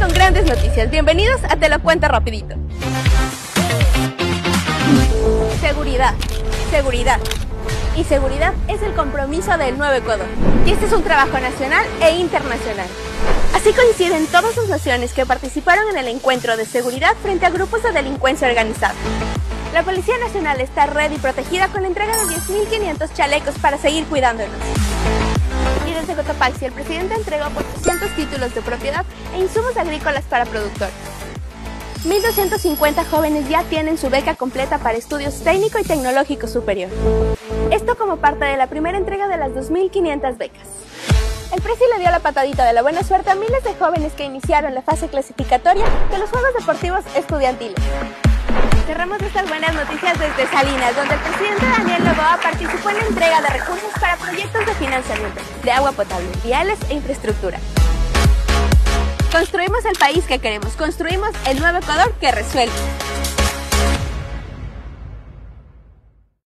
con grandes noticias. Bienvenidos a Te lo cuento rapidito. Seguridad, seguridad y seguridad es el compromiso del nuevo Ecuador. Y este es un trabajo nacional e internacional. Así coinciden todas las naciones que participaron en el encuentro de seguridad frente a grupos de delincuencia organizada. La Policía Nacional está ready y protegida con la entrega de 10.500 chalecos para seguir cuidándonos. Y desde Cotopaxi, el presidente entregó 400 títulos de propiedad e insumos agrícolas para productores. 1.250 jóvenes ya tienen su beca completa para estudios técnico y tecnológico superior. Esto como parte de la primera entrega de las 2.500 becas. El presi le dio la patadita de la buena suerte a miles de jóvenes que iniciaron la fase clasificatoria de los Juegos Deportivos Estudiantiles. Cerramos estas buenas noticias desde Salinas, donde el presidente Daniel Noboa participó en la entrega de recursos para proyectos de financiamiento, de agua potable, viales e infraestructura. Construimos el país que queremos, construimos el nuevo Ecuador que resuelve.